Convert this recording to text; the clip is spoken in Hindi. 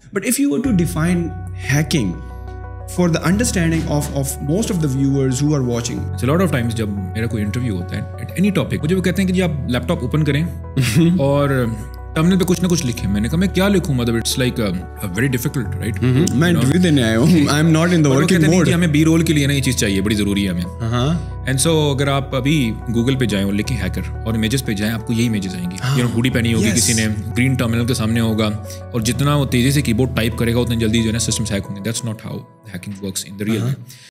But if you were to define hacking for the understanding of most of the viewers who are watching. So a lot of times जब मेरा कोई इंटरव्यू होता है at any topic, मुझे वो कहते हैं कि जी आप लैपटॉप ओपन करें और टर्मिनल पे कुछ ना कुछ लिखें. मैंने कहा मैं क्या लिखूं, मतलब it's like very difficult, right? मैं इंटरव्यू देने आया हूँ, I am not in the working mode. हमें बी रोल के लिए ना ये चीज़ चाहिए, बड़ी ज़रूरी है हमें. एंड सो अगर आप अभी गूगल पे जाएं और लिखें हैकर और इमेजेस पे जाएं, आपको यही इमेजेस आएंगी. हुडी पहनी होगी किसी ने, ग्रीन टर्मिनल के सामने होगा, और जितना वो तेज़ी से कीबोर्ड टाइप करेगा उतना जल्दी जो है ना सिस्टम्स हैक होंगे. That's not how hacking works in the real.